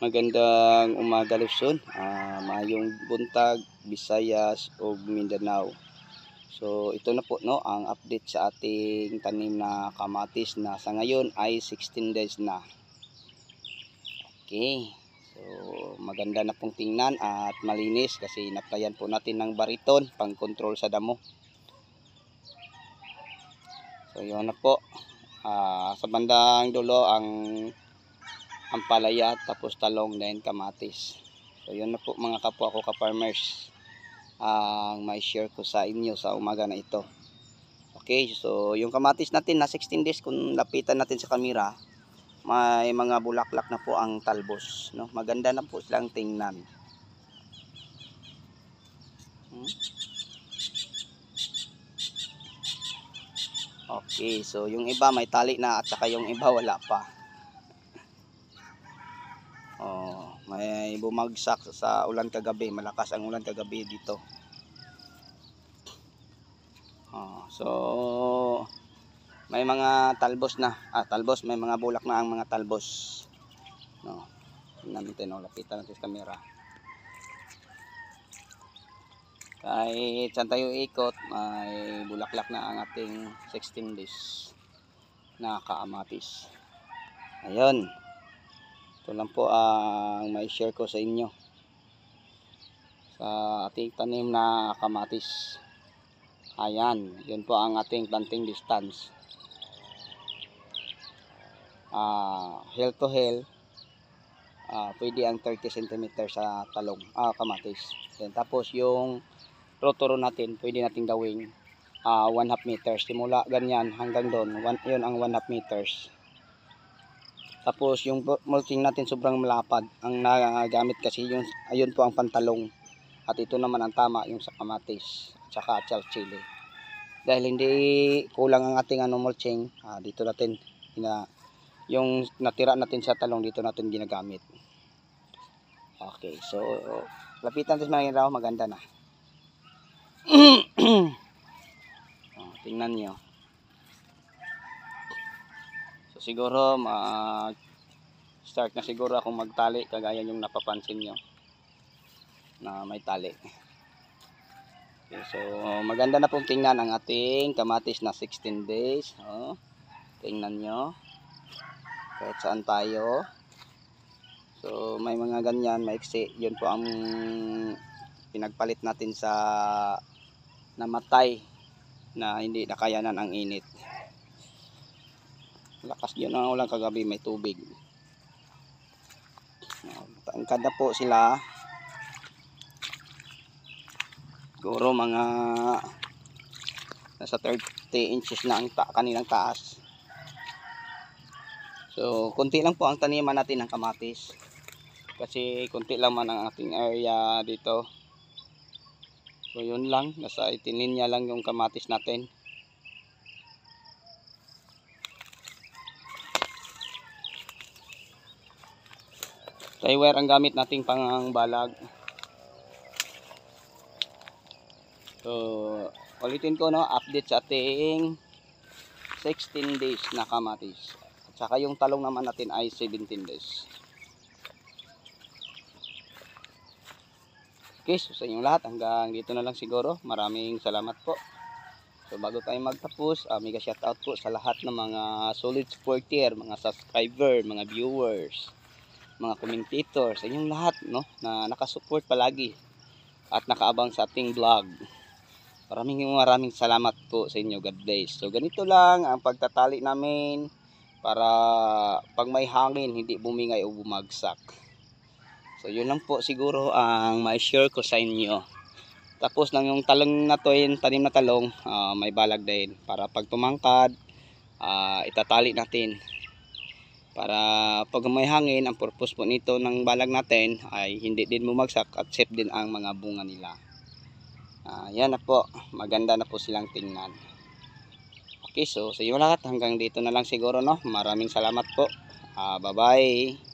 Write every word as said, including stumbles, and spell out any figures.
Magandang umaga Luzon, uh, mayong buntag, Visayas ug Mindanao. So ito na po no ang update sa ating tanim na kamatis na sa ngayon ay sixteen days na. Okay. So maganda na pong tingnan at malinis kasi naplayan po natin ng bariton pang control sa damo. So yun na po. Uh, sa bandang dulo ang ang palaya, tapos talong, then kamatis. So yun na po mga kapwa ko ka-farmers ang uh, may share ko sa inyo sa umaga na ito. Okay, so yung kamatis natin na sixteen days, kung lapitan natin sa camera, may mga bulaklak na po ang talbos, no? Maganda na po silang tingnan. Hmm? Okay, so yung iba may tali na at saka yung iba wala pa. Oh, may bumagsak sa ulan kagabi, malakas ang ulan kagabi dito. Oh, so may mga talbos na, ah talbos, may mga bulak na ang mga talbos. No. Tingnan natin, oh, lapitan natin sa camera. Kahit saan tayo ikot, may bulaklak na ang ating sixteen days na kamatis. Ayun. Ito lang po ang may share ko sa inyo sa ating tanim na kamatis. Ayan, yun po ang ating planting distance. Uh, hill to hill, uh, pwede ang thirty centimeters sa talong, ah, kamatis. Then, tapos yung rotoro natin, pwede natin gawing uh, one half meters. Simula ganyan hanggang doon, one, yun ang one half meters. Tapos yung mulching natin sobrang malapad. Ang nagamit kasi yung ayun po ang pantalong. At ito naman ang tama yung sa kamatis at saka chili. Dahil hindi kulang ang ating ano mulching, ah, dito natin ina, yung natira natin sa talong dito natin ginagamit. Okay, so lapitan natin mga ilaw, maganda na. Oh, tingnan niyo. Siguro mag start na siguro akong magtali kagaya yung napapansin nyo na may tali. Okay, so maganda na pong tingnan ang ating kamatis na sixteen days. Oh, tingnan nyo kahit saan tayo. So may mga ganyan, maiksi. Yun po ang pinagpalit natin sa namatay na hindi nakayanan ang init. Lakas yun ang ulang kagabi, may tubig. Tangkad na po sila. Siguro mga nasa thirty inches na ang ta kanilang taas. So kunti lang po ang taniman natin ng kamatis. Kasi kunti lang man ang ating area dito. So yun lang, nasa eighteen linya lang yung kamatis natin. Tie-wire ang gamit nating pangbalag. So, ulitin ko no, update sa ating sixteen days na kamatis. At saka yung talong naman natin ay seventeen days. Okay, so sa inyong lahat, hanggang dito na lang siguro. Maraming salamat po. So bago tayo magtapos, uh, mega shoutout po sa lahat ng mga solid supporter, mga subscriber, mga viewers, mga commentators, sa inyong lahat no na nakasupport palagi at nakaabang sa ating vlog. Maraming maraming salamat po sa inyo. God bless. So ganito lang ang pagtatali namin para pag may hangin hindi bumingay o bumagsak. So yun lang po siguro ang mai-share ko sa inyo. Tapos lang yung talong na to, yung tanim na talong, uh, may balag din para pag tumangkad, uh, itatali natin. Para pag may hangin, ang purpose po nito ng balag natin ay hindi din bumagsak at safe din ang mga bunga nila. Uh, yan na po, maganda na po silang tingnan. Okay, so sa iyo lahat, hanggang dito na lang siguro no. Maraming salamat po. Uh, bye bye.